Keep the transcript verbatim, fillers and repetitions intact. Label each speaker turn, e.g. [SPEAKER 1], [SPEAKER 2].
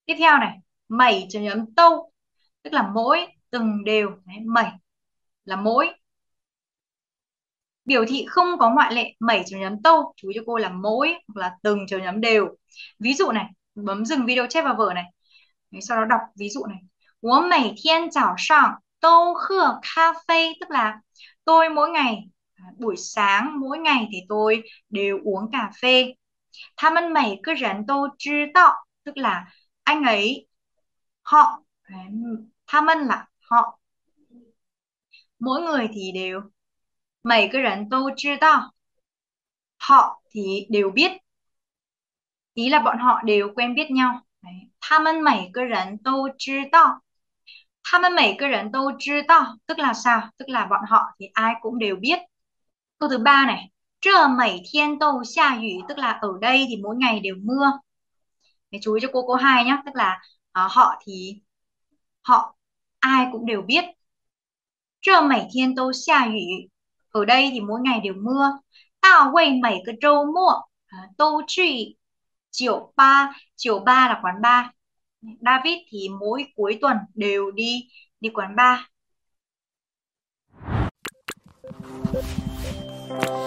[SPEAKER 1] Tiếp theo này, mẩy chấm chấm tâu, tức là mỗi, từng, đều. Đấy, mẩy là mỗi. Biểu thị không có ngoại lệ, mẩy chấm chấm tâu, chú ý cho cô là mỗi hoặc là từng chấm chấm đều. Ví dụ này, bấm dừng video chép vào vở này. Đấy, sau đó đọc ví dụ này. 我每天早上都喝咖啡, tức là tôi mỗi ngày, à, buổi sáng mỗi ngày thì tôi đều uống cà phê. 他们每个人都知道, tức là anh ấy, họ, đấy, 他们 là họ, mỗi người thì đều, 每个人都知道, họ thì đều biết, ý là bọn họ đều quen biết nhau. Đấy. 他们每个人都知道，他们每个人都知道 tức là sao? Tức là bọn họ thì ai cũng đều biết. Câu thứ ba này, 这每天都下雨, tức là ở đây thì mỗi ngày đều mưa. Để chú ý cho cô câu hai nhé, tức là à, họ thì họ ai cũng đều biết. 这每天都下雨, ở đây thì mỗi ngày đều mưa. 大卫每个周末 à, 都去酒吧, 酒吧 là quán bar. David thì mỗi cuối tuần đều đi đi quán bar.